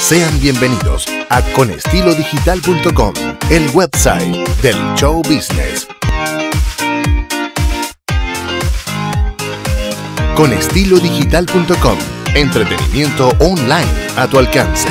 Sean bienvenidos a conestilodigital.com, el website del show business. Conestilodigital.com, entretenimiento online a tu alcance.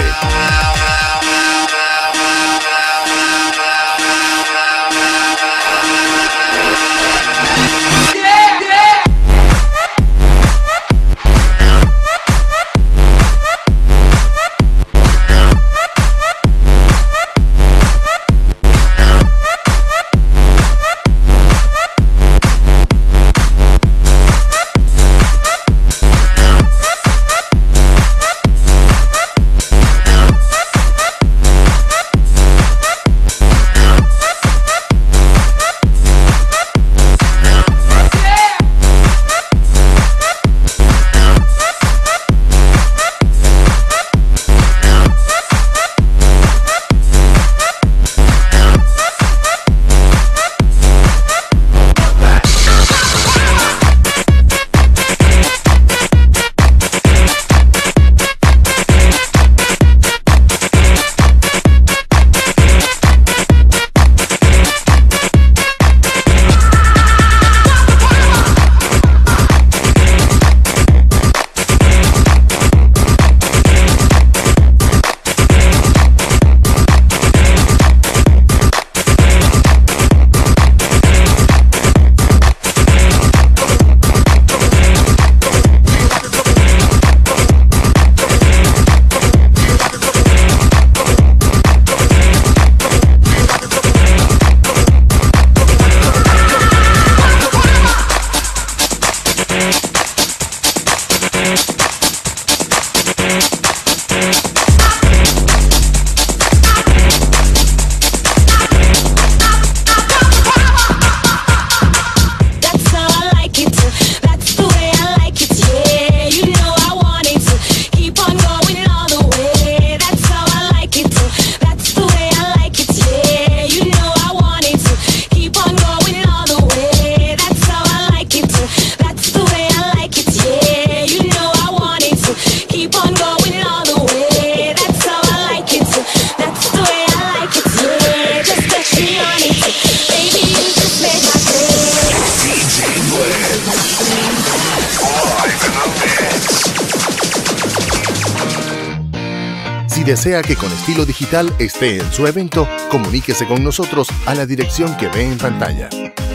Si desea que Con Estilo Digital esté en su evento, comuníquese con nosotros a la dirección que ve en pantalla.